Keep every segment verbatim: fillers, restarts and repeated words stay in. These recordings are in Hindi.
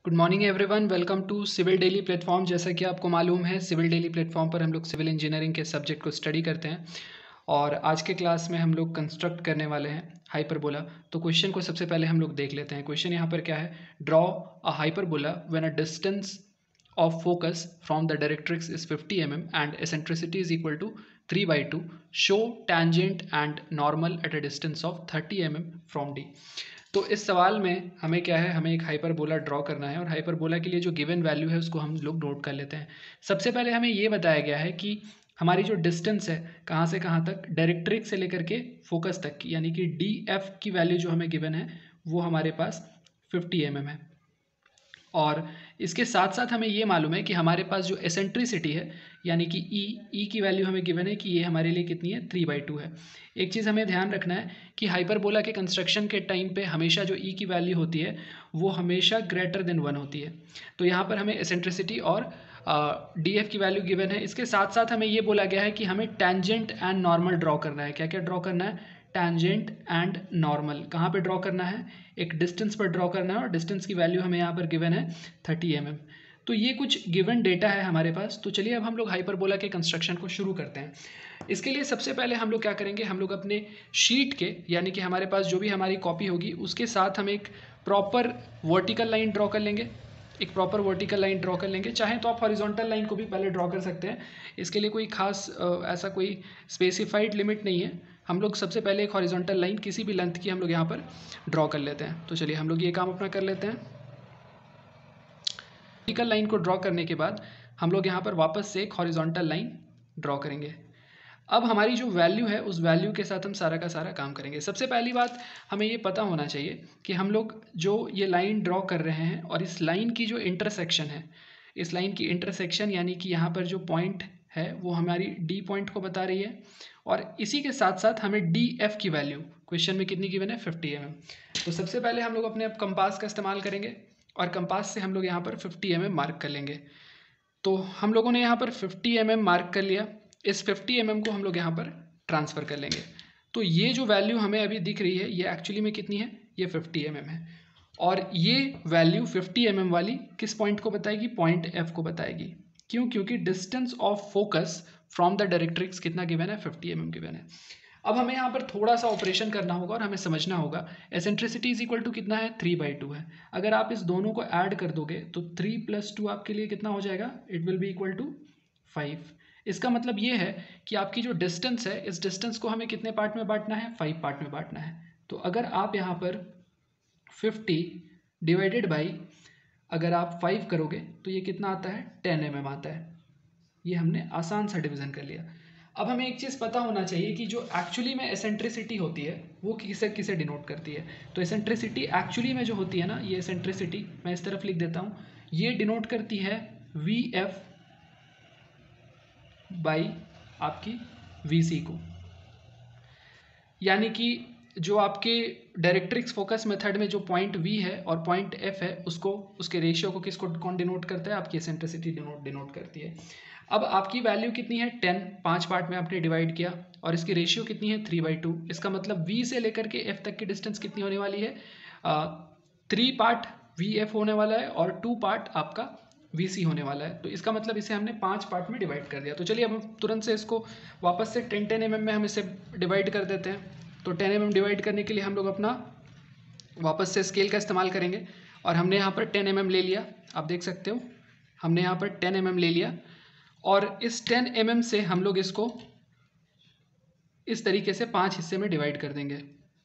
Good morning everyone, welcome to civil daily platform. जैसा कि आपको मालूम है, सिविल डेली प्लेटफॉर्म पर हम लोग सिविल इंजीनियरिंग के सब्जेक्ट को स्टडी करते हैं और आज के क्लास में हम लोग कंस्ट्रक्ट करने वाले हैं हाइपरबोला। तो क्वेश्चन को सबसे पहले हम लोग देख लेते हैं। क्वेश्चन यहाँ पर क्या है, draw a hyperbola when a distance of focus from the directrix is fifty millimeters and eccentricity is equal to three by two. Show tangent and normal at a distance of thirty millimeters from D. तो इस सवाल में हमें क्या है, हमें एक हाइपरबोला ड्रॉ करना है और हाइपरबोला के लिए जो गिवन वैल्यू है उसको हम लोग नोट कर लेते हैं। सबसे पहले हमें ये बताया गया है कि हमारी जो डिस्टेंस है कहाँ से कहाँ तक, डायरेक्ट्रिक्स से लेकर के फोकस तक की, यानी कि डी एफ की वैल्यू जो हमें गिवन है वो हमारे पास फिफ्टी एम एम है। और इसके साथ साथ हमें ये मालूम है कि हमारे पास जो एसेंट्रिसिटी है यानी कि ई ई की वैल्यू हमें गिवन है कि ये हमारे लिए कितनी है, थ्री बाई टू है। एक चीज़ हमें ध्यान रखना है कि हाइपरबोला के कंस्ट्रक्शन के टाइम पे हमेशा जो ई की वैल्यू होती है वो हमेशा ग्रेटर देन वन होती है। तो यहाँ पर हमें एसेंट्रिसिटी और डी एफ की वैल्यू गिवन है। इसके साथ साथ हमें ये बोला गया है कि हमें टेंजेंट एंड नॉर्मल ड्रॉ करना है। क्या क्या ड्रॉ करना है, टेंजेंट एंड नॉर्मल। कहाँ पे ड्रॉ करना है, एक डिस्टेंस पर ड्रॉ करना है और डिस्टेंस की वैल्यू हमें यहाँ पर गिवन है थर्टी एम एम। तो ये कुछ गिवन डेटा है हमारे पास। तो चलिए अब हम लोग हाइपरबोला के कंस्ट्रक्शन को शुरू करते हैं। इसके लिए सबसे पहले हम लोग क्या करेंगे, हम लोग अपने शीट के यानी कि हमारे पास जो भी हमारी कॉपी होगी उसके साथ हम एक प्रॉपर वर्टिकल लाइन ड्रॉ कर लेंगे। एक प्रॉपर वर्टिकल लाइन ड्रॉ कर लेंगे। चाहे तो आप हॉरिजॉन्टल लाइन को भी पहले ड्रॉ कर सकते हैं। इसके लिए कोई खास ऐसा कोई स्पेसिफाइड लिमिट नहीं है। हम लोग सबसे पहले एक हॉरिजॉन्टल लाइन किसी भी लेंथ की हम लोग यहाँ पर ड्रॉ कर लेते हैं। तो चलिए हम लोग ये काम अपना कर लेते हैं। वर्टिकल लाइन को ड्रॉ करने के बाद हम लोग यहाँ पर वापस से एक हॉरिजॉन्टल लाइन ड्रॉ करेंगे। अब हमारी जो वैल्यू है उस वैल्यू के साथ हम सारा का सारा काम करेंगे। सबसे पहली बात हमें ये पता होना चाहिए कि हम लोग जो ये लाइन ड्रॉ कर रहे हैं और इस लाइन की जो इंटरसेक्शन है, इस लाइन की इंटरसेक्शन यानी कि यहाँ पर जो पॉइंट है वो हमारी डी पॉइंट को बता रही है और इसी के साथ साथ हमें डी एफ की वैल्यू क्वेश्चन में कितनी गिवन है, फिफ्टी एम एम। तो सबसे पहले हम लोग अपने कंपास का इस्तेमाल करेंगे और कंपास से हम लोग यहाँ पर फिफ्टी एम एम मार्क कर लेंगे। तो हम लोगों ने यहाँ पर फिफ्टी एम एम मार्क कर लिया। इस फिफ्टी एम एम को हम लोग यहाँ पर ट्रांसफ़र कर लेंगे। तो ये जो वैल्यू हमें अभी दिख रही है ये एक्चुअली में कितनी है, ये फिफ्टी एम एम है। और ये वैल्यू फिफ्टी एम एम वाली किस पॉइंट को बताएगी, पॉइंट एफ को बताएगी। क्यों, क्योंकि distance of focus from the directrix कितना गिवन है, फिफ्टी एम एम गिवन है। अब हमें यहाँ पर थोड़ा सा ऑपरेशन करना होगा और हमें समझना होगा एसेंट्रिसिटी इज इक्वल टू कितना है, थ्री बाई टू है। अगर आप इस दोनों को ऐड कर दोगे तो थ्री प्लस टू आपके लिए कितना हो जाएगा, it will be equal to five. इसका मतलब ये है कि आपकी जो डिस्टेंस है इस डिस्टेंस को हमें कितने पार्ट में बांटना है, फाइव पार्ट में बांटना है। तो अगर आप यहाँ पर फिफ्टी डिवाइडेड बाई अगर आप फाइव करोगे तो ये कितना आता है, टेन एम एम आता है। ये हमने आसान सा डिवीज़न कर लिया। अब हमें एक चीज़ पता होना चाहिए कि जो एक्चुअली में एसेंट्रिसिटी होती है वो किसे किसे डिनोट करती है। तो एसेंट्रिसिटी एक्चुअली में जो होती है ना, ये एसेंट्रिसिटी मैं इस तरफ लिख देता हूँ, ये डिनोट करती है वी एफ बाई आपकी वी सी को। यानी कि जो आपके डायरेक्ट्रिक्स फोकस मेथड में जो पॉइंट वी है और पॉइंट एफ है उसको, उसके रेशियो को किसको कौन डिनोट करता है, आपकी एसेंट्रिसिटी डिनोट डिनोट करती है। अब आपकी वैल्यू कितनी है, टेन, पाँच पार्ट में आपने डिवाइड किया और इसकी रेशियो कितनी है, थ्री बाई टू। इसका मतलब वी से लेकर के एफ तक की डिस्टेंस कितनी होने वाली है, थ्री पार्ट वी एफ होने वाला है और टू पार्ट आपका वी सी होने वाला है। तो इसका मतलब इसे हमने पांच पार्ट में डिवाइड कर दिया। तो चलिए अब हम तुरंत से इसको वापस से टेन टेन एम एम में हम इसे डिवाइड कर देते हैं। तो टेन एम एम डिवाइड करने के लिए हम लोग अपना वापस से स्केल का इस्तेमाल करेंगे और हमने यहाँ पर टेन एम एम ले लिया। आप देख सकते हो हमने यहाँ पर टेन एम एम ले लिया और इस टेन एम एम से हम लोग इसको इस तरीके से पाँच हिस्से में डिवाइड कर देंगे,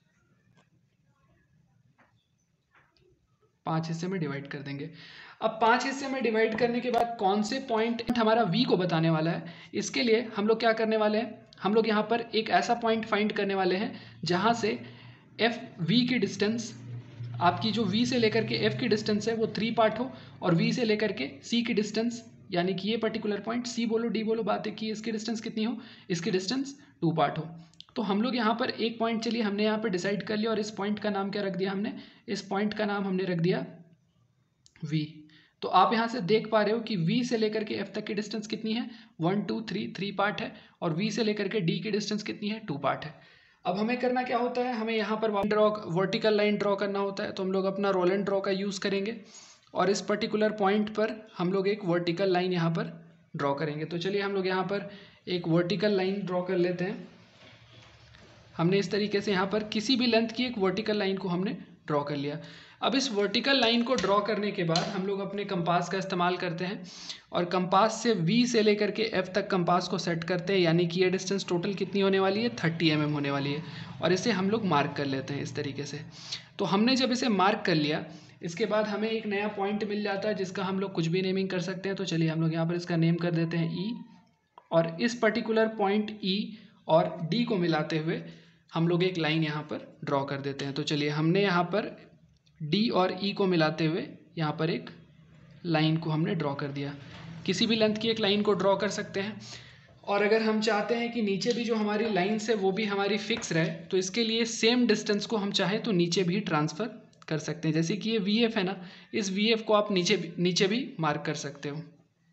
पाँच हिस्से में डिवाइड कर देंगे। अब पांच हिस्से में डिवाइड करने के बाद कौन से पॉइंट हमारा v को बताने वाला है, इसके लिए हम लोग क्या करने वाले हैं, हम लोग यहाँ पर एक ऐसा पॉइंट फाइंड करने वाले हैं जहाँ से एफ v की डिस्टेंस, आपकी जो v से लेकर के f की डिस्टेंस है वो थ्री पार्ट हो और v से लेकर के c की डिस्टेंस यानी कि ये पर्टिकुलर पॉइंट c बोलो d बोलो, बात है कि इसकी डिस्टेंस कितनी हो, इसकी डिस्टेंस टू पार्ट हो। तो हम लोग यहाँ पर एक पॉइंट, चलिए हमने यहाँ पर डिसाइड कर लिया और इस पॉइंट का नाम क्या रख दिया हमने, इस पॉइंट का नाम हमने रख दिया v। तो आप यहाँ से देख पा रहे हो कि v से लेकर के f तक की डिस्टेंस कितनी है, one two three, three part है और v से लेकर के d की डिस्टेंस कितनी है, टू पार्ट है। अब हमें करना क्या होता है, हमें यहाँ पर ड्रॉ वर्टिकल लाइन ड्रॉ करना होता है। तो हम लोग अपना रोल एंड ड्रॉ का यूज़ करेंगे और इस पर्टिकुलर पॉइंट पर हम लोग एक वर्टिकल लाइन यहाँ पर ड्रॉ करेंगे। तो चलिए हम लोग यहाँ पर एक वर्टिकल लाइन ड्रॉ कर लेते हैं। हमने इस तरीके से यहाँ पर किसी भी लेंथ की एक वर्टिकल लाइन को हमने ड्रॉ कर लिया। अब इस वर्टिकल लाइन को ड्रॉ करने के बाद हम लोग अपने कंपास का इस्तेमाल करते हैं और कंपास से V से लेकर के F तक कंपास को सेट करते हैं, यानी कि ये डिस्टेंस टोटल कितनी होने वाली है, थर्टी एम एम होने वाली है। और इसे हम लोग मार्क कर लेते हैं इस तरीके से। तो हमने जब इसे मार्क कर लिया, इसके बाद हमें एक नया पॉइंट मिल जाता है जिसका हम लोग कुछ भी नेमिंग कर सकते हैं। तो चलिए हम लोग यहाँ पर इसका नेम कर देते हैं E, और इस पर्टिकुलर पॉइंट E और D को मिलाते हुए हम लोग एक लाइन यहाँ पर ड्रॉ कर देते हैं। तो चलिए हमने यहाँ पर D और E को मिलाते हुए यहाँ पर एक लाइन को हमने ड्रॉ कर दिया। किसी भी लेंथ की एक लाइन को ड्रॉ कर सकते हैं। और अगर हम चाहते हैं कि नीचे भी जो हमारी लाइन्स है वो भी हमारी फिक्स रहे, तो इसके लिए सेम डिस्टेंस को हम चाहें तो नीचे भी ट्रांसफ़र कर सकते हैं। जैसे कि ये वी एफ है ना, इस वी एफ को आप नीचे भी नीचे भी मार्क कर सकते हो।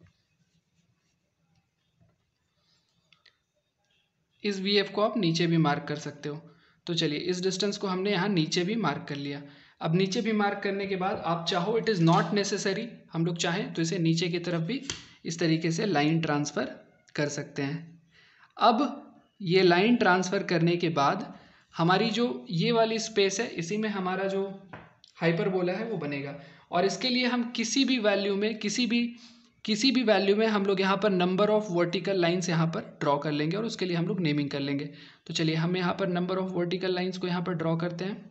इस वी एफ को आप नीचे भी मार्क कर सकते हो। तो चलिए इस डिस्टेंस को हमने यहाँ नीचे भी मार्क कर लिया। अब नीचे भी मार्क करने के बाद आप चाहो, इट इज़ नॉट नेसेसरी, हम लोग चाहें तो इसे नीचे की तरफ भी इस तरीके से लाइन ट्रांसफ़र कर सकते हैं। अब ये लाइन ट्रांसफ़र करने के बाद हमारी जो ये वाली स्पेस है, इसी में हमारा जो हाइपरबोला है वो बनेगा। और इसके लिए हम किसी भी वैल्यू में किसी भी किसी भी वैल्यू में हम लोग यहाँ पर नंबर ऑफ़ वर्टिकल लाइंस यहाँ पर ड्रॉ कर लेंगे और उसके लिए हम लोग नेमिंग कर लेंगे। तो चलिए हम यहाँ पर नंबर ऑफ़ वर्टिकल लाइंस को यहाँ पर ड्रॉ करते हैं।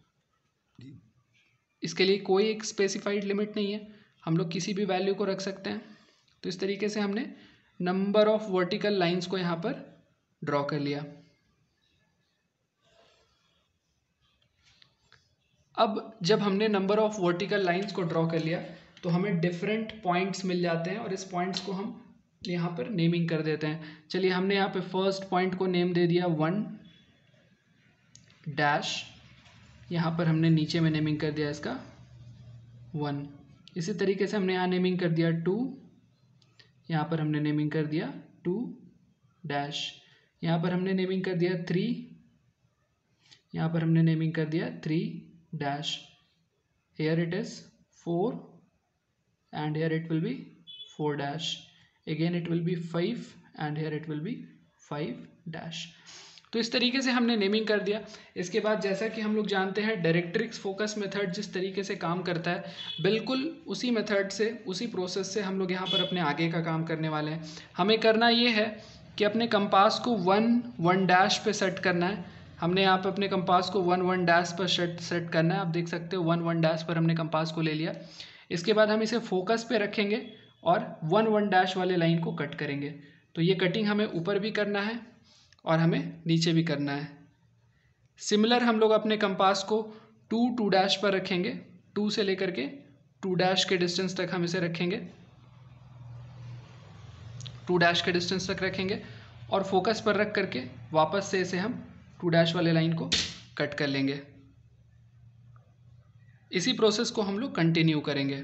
इसके लिए कोई एक स्पेसिफाइड लिमिट नहीं है, हम लोग किसी भी वैल्यू को रख सकते हैं। तो इस तरीके से हमने नंबर ऑफ़ वर्टिकल लाइंस को यहाँ पर ड्रॉ कर लिया। अब जब हमने नंबर ऑफ़ वर्टिकल लाइंस को ड्रॉ कर लिया तो हमें डिफरेंट पॉइंट्स मिल जाते हैं और इस पॉइंट्स को हम यहाँ पर नेमिंग कर देते हैं। चलिए हमने यहाँ पे फर्स्ट पॉइंट को नेम दे दिया वन डैश, यहाँ पर हमने नीचे में नेमिंग कर दिया इसका वन। इसी तरीके से हमने यहाँ नेमिंग कर दिया टू, यहाँ पर हमने नेमिंग कर दिया टू डैश, यहाँ पर हमने नेमिंग कर दिया थ्री, यहाँ पर हमने नेमिंग कर दिया three dash, here it is four and here it will be four dash, again it will be five and here it will be five dash। तो इस तरीके से हमने नेमिंग कर दिया। इसके बाद जैसा कि हम लोग जानते हैं डायरेक्ट्रिक्स फोकस मेथड जिस तरीके से काम करता है, बिल्कुल उसी मेथड से उसी प्रोसेस से हम लोग यहाँ पर अपने आगे का काम करने वाले हैं। हमें करना ये है कि अपने कंपास को वन वन डैश पे सेट करना है। हमने यहाँ पे अपने कंपास को वन वन डैश पर सेट सेट करना है। आप देख सकते हो वन वन डैश पर हमने कंपास को ले लिया। इसके बाद हम इसे फोकस पे रखेंगे और वन वन डैश वाले लाइन को कट करेंगे। तो ये कटिंग हमें ऊपर भी करना है और हमें नीचे भी करना है। सिमिलर हम लोग अपने कंपास को टू टू डैश पर रखेंगे, टू से लेकर के टू डैश के डिस्टेंस तक हम इसे रखेंगे, टू डैश के डिस्टेंस तक रखेंगे और फोकस पर रख करके वापस से इसे हम टू डैश वाले लाइन को कट कर लेंगे। इसी प्रोसेस को हम लोग कंटिन्यू करेंगे।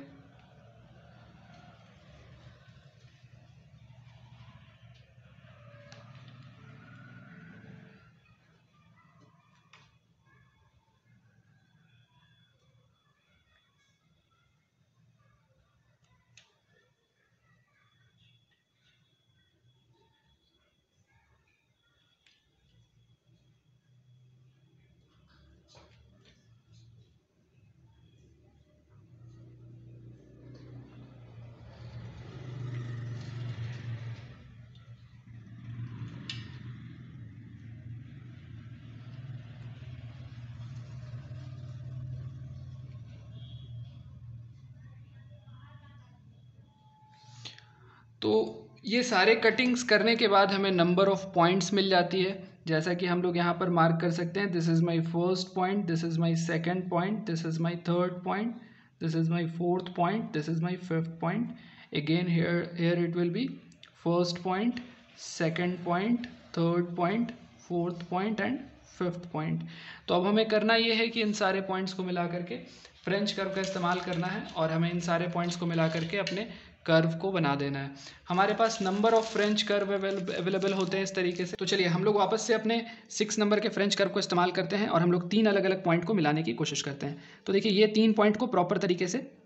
तो ये सारे कटिंग्स करने के बाद हमें नंबर ऑफ़ पॉइंट्स मिल जाती है। जैसा कि हम लोग यहाँ पर मार्क कर सकते हैं, this is my first point, this is my second point, this is my third point, this is my fourth point, this is my fifth point. Again here here it will be first point, second point, third point, fourth point and fifth point. तो अब हमें करना ये है कि इन सारे पॉइंट्स को मिला करके फ्रेंच कर्व का इस्तेमाल करना है और हमें इन सारे पॉइंट्स को मिला करके अपने कर्व को बना देना है। हमारे पास number of French curve available होते हैं इस तरीके से। तो चलिए हम लोग वापस से अपने सिक्स नंबर के फ्रेंच कर्व को इस्तेमाल करते हैं और हम लोग तीन अलग अलग पॉइंट को मिलाने की कोशिश करते हैं। तो देखिए ये तीन पॉइंट को प्रॉपर तरीके से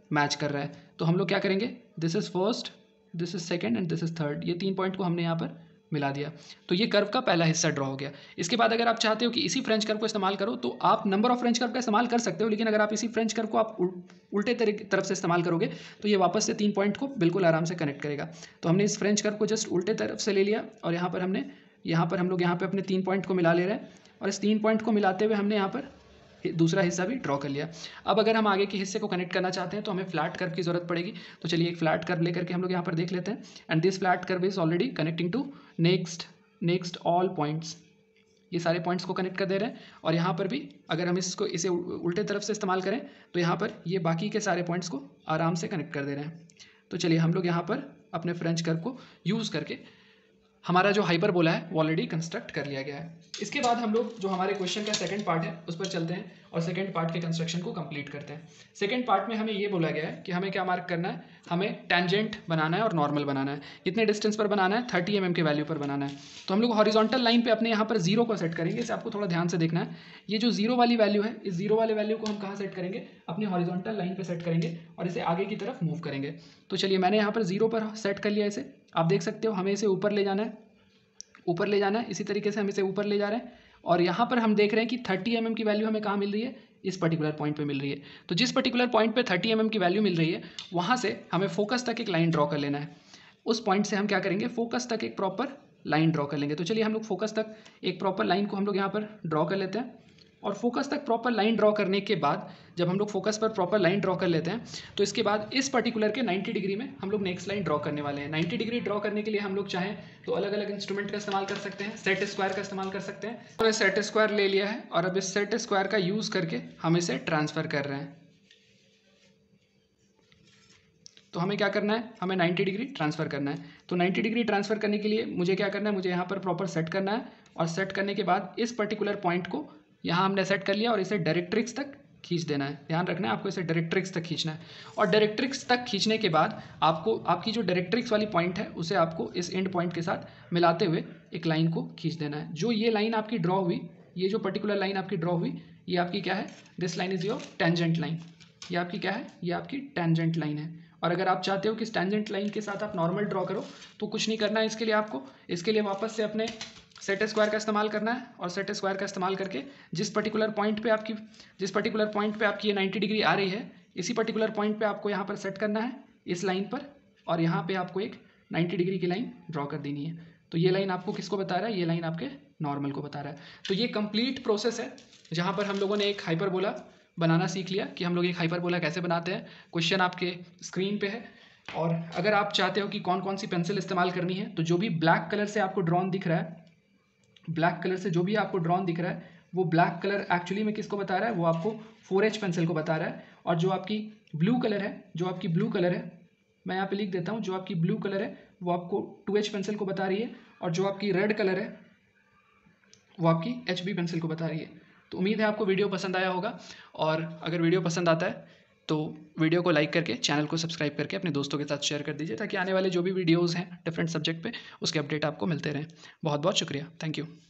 मैच कर रहा है। तो हम लोग क्या करेंगे, this is first, this is second and this is third, ये तीन पॉइंट को हमने यहाँ पर मिला दिया। तो ये कर्व का पहला हिस्सा ड्रॉ हो गया। इसके बाद अगर आप चाहते हो कि इसी फ्रेंच कर्व को इस्तेमाल करो तो आप नंबर ऑफ फ्रेंच कर्व का इस्तेमाल कर सकते हो, लेकिन अगर आप इसी फ्रेंच कर्व को आप उल्टे तरफ से इस्तेमाल करोगे तो ये वापस से तीन पॉइंट को बिल्कुल आराम से कनेक्ट करेगा। तो हमने इस फ्रेंच कर्व को जस्ट उल्टे तरफ से ले लिया और यहाँ पर हमने यहाँ पर हम लोग यहाँ पर अपने तीन पॉइंट को मिला ले रहे हैं और इस तीन पॉइंट को मिलाते हुए हमने यहाँ पर दूसरा हिस्सा भी ड्रॉ कर लिया। अब अगर हम आगे के हिस्से को कनेक्ट करना चाहते हैं तो हमें फ्लैट कर्व की ज़रूरत पड़ेगी। तो चलिए एक फ्लैट कर्व लेकर के हम लोग यहाँ पर देख लेते हैं। And this flat curve is already connecting to next next all points, ये सारे पॉइंट्स को कनेक्ट कर दे रहे हैं। और यहाँ पर भी अगर हम इसको इसे उल्टे तरफ से इस्तेमाल करें तो यहाँ पर ये बाकी के सारे पॉइंट्स को आराम से कनेक्ट कर दे रहे हैं। तो चलिए हम लोग यहाँ पर अपने फ्रेंच कर्व को यूज़ करके हमारा जो हाइपरबोला है वो ऑलरेडी कंस्ट्रक्ट कर लिया गया है। इसके बाद हम लोग जो हमारे क्वेश्चन का सेकंड पार्ट है उस पर चलते हैं और सेकंड पार्ट के कंस्ट्रक्शन को कंप्लीट करते हैं। सेकंड पार्ट में हमें ये बोला गया है कि हमें क्या मार्क करना है, हमें टेंजेंट बनाना है और नॉर्मल बनाना है। कितने डिस्टेंस पर बनाना है, थर्टी एम एम के वैल्यू पर बनाना है। तो हम लोग हॉरिजॉन्टल लाइन पे अपने यहाँ पर जीरो को सेट करेंगे। इसे आपको थोड़ा ध्यान से देखना है। ये जो जीरो वाली वैल्यू है, इस जीरो वाले वैल्यू को हम कहाँ सेट करेंगे, अपनी हॉरिजॉन्टल लाइन पर सेट करेंगे और इसे आगे की तरफ मूव करेंगे। तो चलिए मैंने यहाँ पर जीरो पर सेट कर लिया इसे। आप देख सकते हो हमें इसे ऊपर ले जाना है, ऊपर ले जाना है। इसी तरीके से हम इसे ऊपर ले जा रहे हैं और यहाँ पर हम देख रहे हैं कि थर्टी एम एम की वैल्यू हमें कहाँ मिल रही है, इस पर्टिकुलर पॉइंट पे मिल रही है। तो जिस पर्टिकुलर पॉइंट पे थर्टी एम एम की वैल्यू मिल रही है वहाँ से हमें फोकस तक एक लाइन ड्रॉ कर लेना है। उस पॉइंट से हम क्या करेंगे, फोकस तक एक प्रॉपर लाइन ड्रॉ कर लेंगे। तो चलिए हम लोग फोकस तक एक प्रॉपर लाइन को हम लोग यहाँ पर ड्रॉ कर लेते हैं। और फोकस तक प्रॉपर लाइन ड्रॉ करने के बाद जब हम लोग फोकस पर प्रॉपर लाइन ड्रॉ कर लेते हैं तो इसके बाद इस पर्टिकुलर के नाइन्टी डिग्री में हम लोग नेक्स्ट लाइन ड्रॉ करने वाले हैं। नाइन्टी डिग्री ड्रॉ करने के लिए हम लोग चाहें तो अलग अलग इंस्ट्रूमेंट का इस्तेमाल कर सकते हैं, सेट स्क्वायर का इस्तेमाल कर सकते हैं। तो सेट स्क्वायर ले लिया है और अब इस सेट स्क्वायर का यूज़ करके हम इसे ट्रांसफ़र कर रहे हैं। तो हमें क्या करना है, हमें नाइन्टी डिग्री ट्रांसफ़र करना है। तो नाइन्टी डिग्री ट्रांसफ़र करने के लिए मुझे क्या करना है, मुझे यहाँ पर प्रॉपर सेट करना है और सेट करने के बाद इस पर्टिकुलर पॉइंट को यहाँ हमने सेट कर लिया और इसे डायरेक्ट्रिक्स तक खींच देना है। ध्यान रखना है आपको इसे डायरेक्ट्रिक्स तक खींचना है। और डायरेक्ट्रिक्स तक खींचने के बाद आपको आपकी जो डायरेक्ट्रिक्स वाली पॉइंट है उसे आपको इस एंड पॉइंट के साथ मिलाते हुए एक लाइन को खींच देना है। जो ये लाइन आपकी ड्रॉ हुई, ये जो पर्टिकुलर लाइन आपकी ड्रॉ हुई, ये आपकी क्या है, this line is your tangent line. ये आपकी क्या है, ये आपकी टेंजेंट लाइन है। और अगर आप चाहते हो कि इस टेंजेंट लाइन के साथ आप नॉर्मल ड्रॉ करो तो कुछ नहीं करना है इसके लिए आपको। इसके लिए वापस से अपने सेट स्क्वायर का इस्तेमाल करना है और सेट स्क्वायर का इस्तेमाल करके जिस पर्टिकुलर पॉइंट पे आपकी जिस पर्टिकुलर पॉइंट पे आपकी ये नाइन्टी डिग्री आ रही है, इसी पर्टिकुलर पॉइंट पे आपको यहाँ पर सेट करना है इस लाइन पर और यहाँ पे आपको एक नाइन्टी डिग्री की लाइन ड्रॉ कर देनी है। तो ये लाइन आपको किसको बता रहा है, ये लाइन आपके नॉर्मल को बता रहा है। तो ये कंप्लीट प्रोसेस है जहाँ पर हम लोगों ने एक हाइपरबोला बनाना सीख लिया कि हम लोग एक हाइपरबोला कैसे बनाते हैं। क्वेश्चन आपके स्क्रीन पे है। और अगर आप चाहते हो कि कौन कौन सी पेंसिल इस्तेमाल करनी है तो जो भी ब्लैक कलर से आपको ड्रॉन दिख रहा है, ब्लैक कलर से जो भी आपको ड्रॉन दिख रहा है वो ब्लैक कलर एक्चुअली में किसको बता रहा है, वो आपको फोर एच पेंसिल को बता रहा है। और जो आपकी ब्लू कलर है जो आपकी ब्लू कलर है मैं यहाँ पे लिख देता हूँ, जो आपकी ब्लू कलर है वो आपको टू एच पेंसिल को बता रही है और जो आपकी रेड कलर है वो आपकी एच बी पेंसिल को बता रही है। तो उम्मीद है आपको वीडियो पसंद आया होगा और अगर वीडियो पसंद आता है तो वीडियो को लाइक करके चैनल को सब्सक्राइब करके अपने दोस्तों के साथ शेयर कर दीजिए ताकि आने वाले जो भी वीडियोज़ हैं डिफरेंट सब्जेक्ट पे उसके अपडेट आपको मिलते रहें। बहुत बहुत शुक्रिया, थैंक यू।